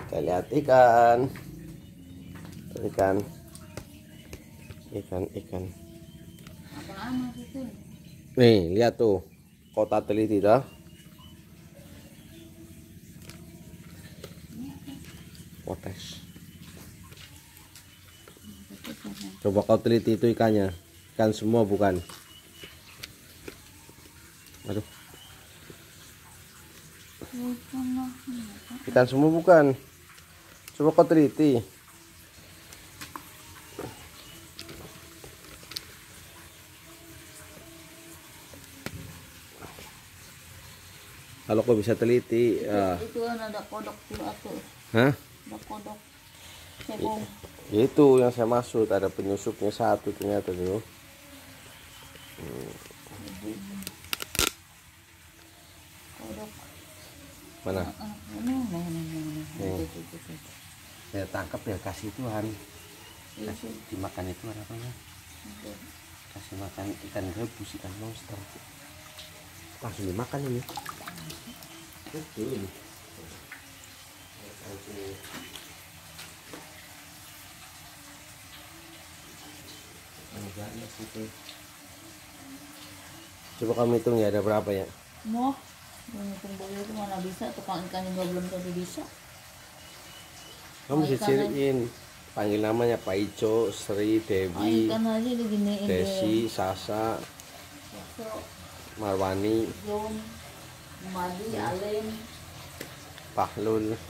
Kita lihat ikan. Ikan. Nih, lihat tuh. Kota teliti dah. Potes. Coba kau teliti itu ikannya. Ikan semua bukan? Aduh. Ikan semua bukan? Coba kau teliti. Kalau kau bisa teliti, itu ada kodok tuh aku. hah? Ada kodok. Cebong. Itu yang saya maksud, ada penyusupnya satu ternyata tuh. Kodok. Mana? Nih. Ya tangkap ya, kasih Tuhan. Kasih dimakan itu apa? Kasih makan ikan rebus, ikan monster. Langsung dimakan ini. Betul. Coba kamu hitung ya, ada berapa ya? Mau ngitung boyo itu mana bisa, tukang ikan juga belum tentu bisa. Kamu bisa ciriin, panggil namanya Pak Ico, Sri, Dewi, Ikan aja diginiin Desi, Sasa, Marwani, Jom, Madi, Alem. Pahlul.